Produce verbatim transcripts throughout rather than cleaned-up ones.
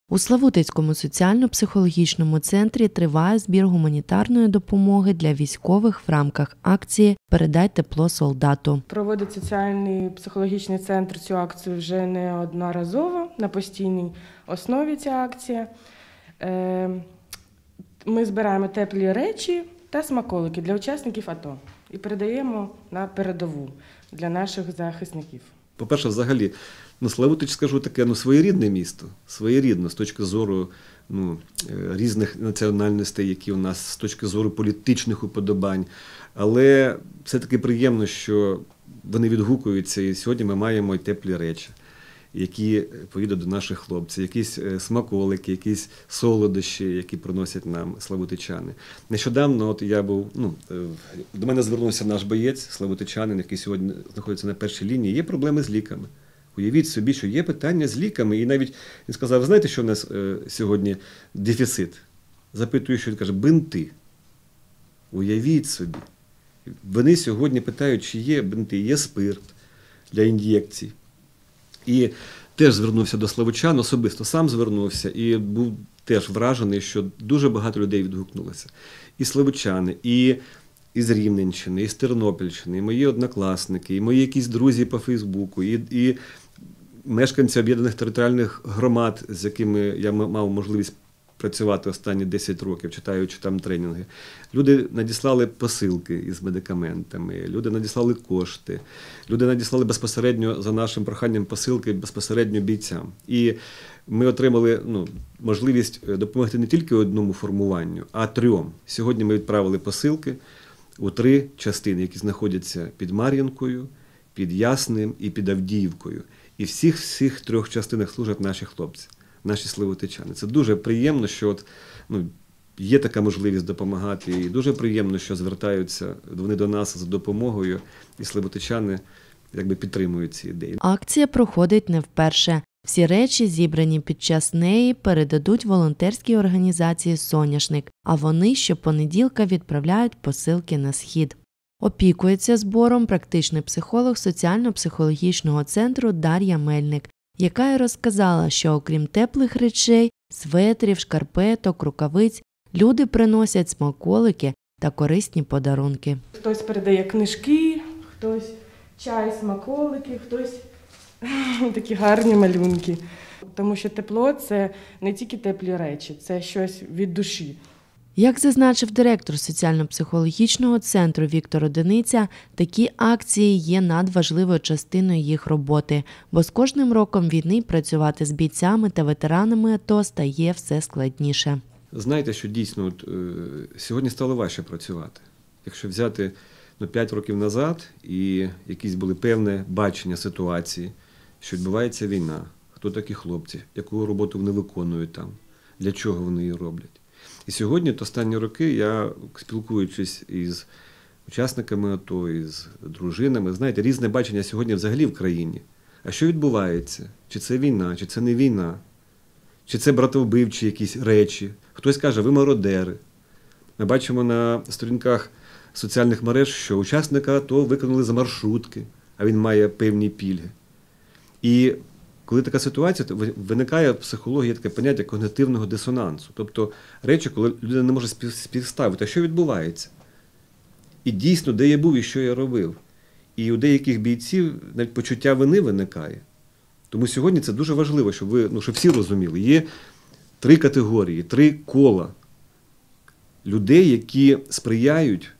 У Славутицькому соціально-психологічному центрі триває збір гуманітарної допомоги для військових в рамках акції «Передай тепло солдату». Проводить соціальний психологічний центр цю акцію вже неодноразово, на постійній основі ця акція. Ми збираємо теплі речі та смаколики для учасників АТО і передаємо на передову для наших захисників. По-перше, взагалі, ну, Славутич, скажу таке, ну, своєрідне місто, своєрідне з точки зору ну, різних національностей, які у нас, з точки зору політичних уподобань. Але все-таки приємно, що вони відгукуються, і сьогодні ми маємо теплі речі, які поїдуть до наших хлопців, якісь смаколики, якісь солодощі, які приносять нам славутичани. Нещодавно от я був, ну, до мене звернувся наш боєць, славутичанин, який сьогодні знаходиться на першій лінії, є проблеми з ліками. Уявіть собі, що є питання з ліками, і навіть він сказав, знаєте, що у нас е, сьогодні дефіцит? Запитую, що він каже, бинти. Уявіть собі. Вони сьогодні питають, чи є бинти, є спирт для ін'єкцій. І теж звернувся до славучан, особисто сам звернувся і був теж вражений, що дуже багато людей відгукнулося. І славучани, і із Рівненщини, і з Тернопільщини, і мої однокласники, і мої якісь друзі по Фейсбуку, і, і мешканці об'єднаних територіальних громад, з якими я мав можливість працювати останні десять років, читаючи там тренінги. Люди надіслали посилки із медикаментами, люди надіслали кошти, люди надіслали безпосередньо за нашим проханням посилки безпосередньо бійцям. І ми отримали ну, можливість допомогти не тільки одному формуванню, а трьом. Сьогодні ми відправили посилки у три частини, які знаходяться під Мар'їнкою, під Ясним і під Авдіївкою. І всіх всіх трьох частинах служать наші хлопці, наші славутичани. Це дуже приємно, що от, ну, є така можливість допомагати, і дуже приємно, що звертаються вони до нас за допомогою, і славутичани якби підтримують ці ідеї. Акція проходить не вперше. Всі речі, зібрані під час неї, передадуть волонтерській організації «Соняшник», а вони щопонеділка відправляють посилки на Схід. Опікується збором практичний психолог соціально-психологічного центру Дар'я Мельник, яка й розказала, що окрім теплих речей, светрів, шкарпеток, рукавиць, люди приносять смаколики та корисні подарунки. Хтось передає книжки, хтось чай, смаколики, хтось такі гарні малюнки. Тому що тепло – це не тільки теплі речі, це щось від душі. Як зазначив директор соціально-психологічного центру Віктор Одиниця, такі акції є надважливою частиною їх роботи, бо з кожним роком війни працювати з бійцями та ветеранами АТО стає все складніше. Знаєте, що дійсно от, е, сьогодні стало важче працювати. Якщо взяти ну, п'ять років назад і якісь були певне бачення ситуації, що відбувається війна, хто такі хлопці, яку роботу вони виконують там, для чого вони її роблять. І сьогодні, от останні роки, я, спілкуючись із учасниками АТО, із дружинами, знаєте, різне бачення сьогодні взагалі в країні. А що відбувається? Чи це війна, чи це не війна? Чи це братовбивчі якісь речі? Хтось каже, ви мародери. Ми бачимо на сторінках соціальних мереж, що учасника АТО виконали за маршрутки, а він має певні пільги. І коли така ситуація, то виникає в психології таке поняття когнітивного дисонансу. Тобто речі, коли людина не може співставити, а що відбувається? І дійсно, де я був і що я робив. І у деяких бійців навіть почуття вини виникає. Тому сьогодні це дуже важливо, щоб, ви, ну, щоб всі розуміли. Є три категорії, три кола людей, які сприяють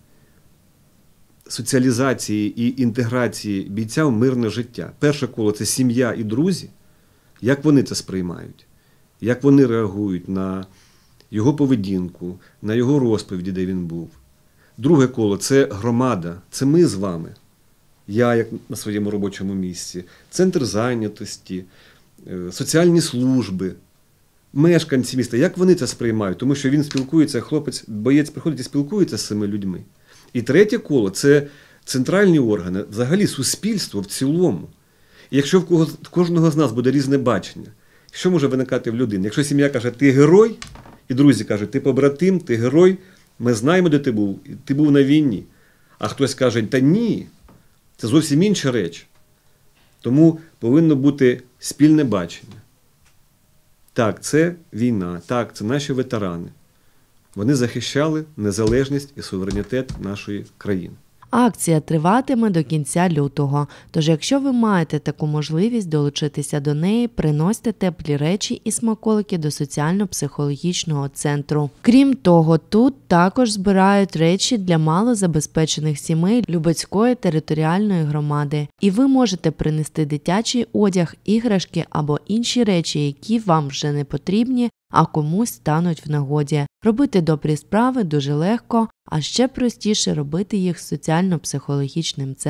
соціалізації і інтеграції бійця в мирне життя. Перше коло – це сім'я і друзі. Як вони це сприймають? Як вони реагують на його поведінку, на його розповіді, де він був? Друге коло – це громада, це ми з вами. Я, як на своєму робочому місці, центр зайнятості, соціальні служби, мешканці міста. Як вони це сприймають? Тому що він спілкується, хлопець, боєць приходить і спілкується з цими людьми. І третє коло – це центральні органи, взагалі суспільство в цілому. І якщо в, кого, в кожного з нас буде різне бачення, що може виникати в людини? Якщо сім'я каже, ти герой, і друзі кажуть, ти побратим, ти герой, ми знаємо, де ти був, ти був на війні. А хтось каже, та ні, це зовсім інша реч. Тому повинно бути спільне бачення. Так, це війна, так, це наші ветерани. Вони захищали незалежність і суверенітет нашої країни. Акція триватиме до кінця лютого, тож якщо ви маєте таку можливість долучитися до неї, приносьте теплі речі і смаколики до соціально-психологічного центру. Крім того, тут також збирають речі для малозабезпечених сімей Любецької територіальної громади. І ви можете принести дитячий одяг, іграшки або інші речі, які вам вже не потрібні, а комусь стануть в нагоді. Робити добрі справи дуже легко, а ще простіше робити їх з соціально-психологічним центром.